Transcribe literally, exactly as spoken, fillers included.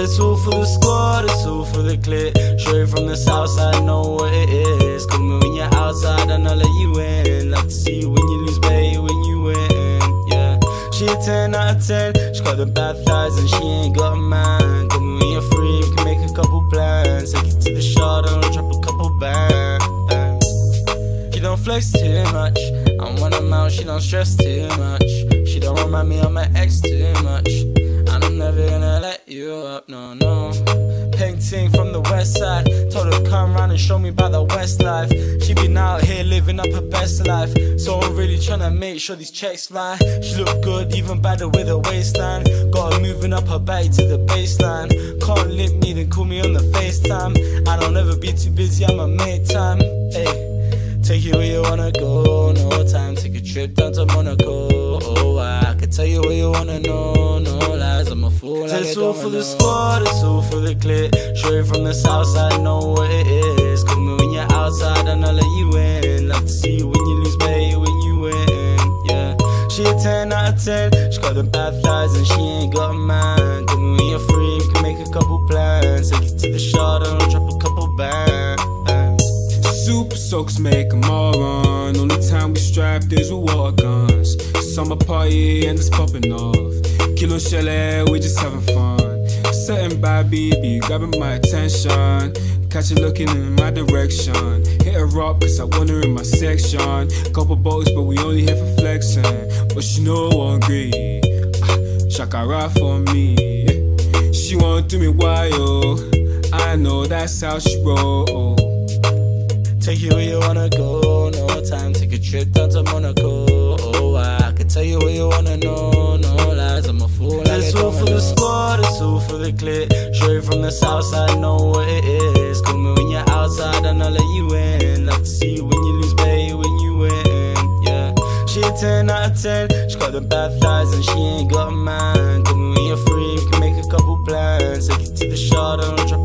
it's all for the squad, it's all for the clique. Straight from the south side, know what it is. Call me when you're outside and I'll let you in. Love to see you when you lose, babe, when you win, yeah. She a ten out of ten, she got the bad thighs and she ain't got a man. Call me when you're free, we can make a couple plans. Take it to the shard and I'll drop a couple bands. She don't flex too much, and when I'm out she don't stress too much. She don't remind me of my ex too much, and I'm never gonna let you up, no, no. Painting from the west side, told her to come round and show me about the west life. She been out here living up her best life, so I'm really tryna make sure these checks fly. She look good, even better with her waistline. Got her moving up her body to the baseline. Can't lip me, then call me on the FaceTime. I don't ever be too busy, I'ma make time. Ay, take you where you wanna go, no time. Take a trip down to Monaco. Oh, I can tell you what you wanna know, no lies, I'm a fool. Like it's all for the squad, it's all for the clique. Straight from the south side, know what it is. Call me when you're outside and I'll let you in. Love to see you when you lose, babe, when you win, yeah. She a ten out of ten, she got the bad thighs and she ain't got a man. Call me when you're free, we can make a couple plans. Take it to the shard and I'll drop a couple bands. Super soaks make a moron. Only time we strapped is with water guns. Summer party and it's popping off. Kilo chalet, we just having fun. Certain bad B B grabbing my attention. Catch her looking in my direction. Hit her up cause I want her in my section. Couple bottles but we only here for flexing. But she know I'm greedy. ah, Shakara for me. She won't do me wild. I know that's how she roll. Take you where you wanna go, no time. Take a trip down to Monaco. Oh, I can tell you what you wanna know, no lies, I'm a fool. Like it's all for the squad, it's all for the clique. Straight from the south side, know what it is. Call me when you're outside and I'll let you in. Love to see you when you lose, babe, when you win, yeah. She a ten out of ten, she got the bad thighs and she ain't got a man. Call me when you're free, we can make a couple plans. Take it to the shard and I'll drop